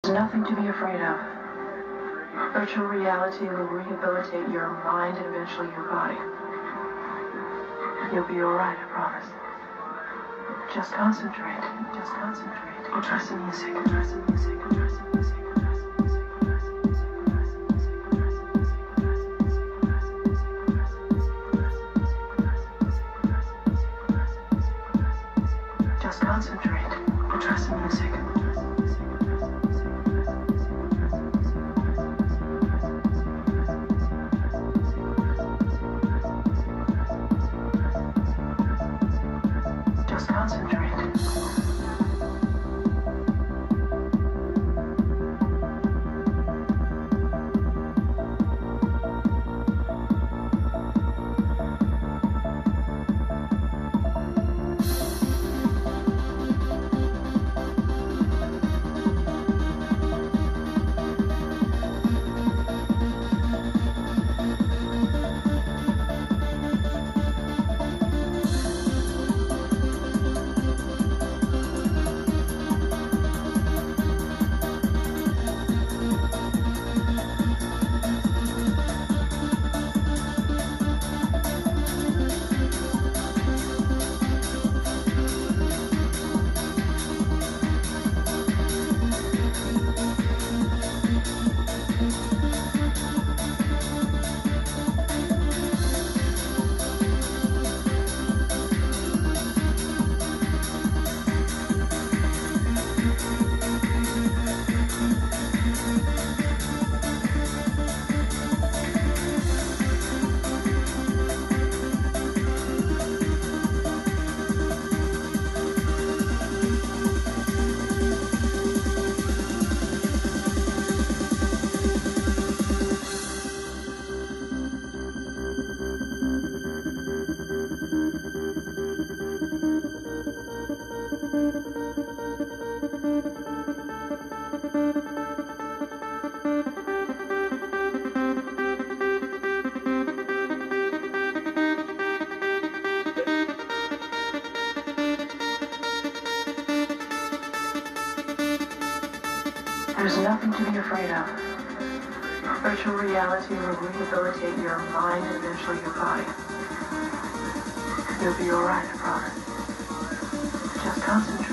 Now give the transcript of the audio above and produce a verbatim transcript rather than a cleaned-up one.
Nothing to be afraid of. Virtual reality will rehabilitate your mind and eventually your body. You'll be alright, I promise. Just concentrate. Just concentrate. Or trust the music. Trust the music. Trust the music. Just concentrate. Or trust the music. Just concentrate. There's nothing to be afraid of. Virtual reality will rehabilitate your mind and eventually your body. You'll be alright, I promise. Just concentrate.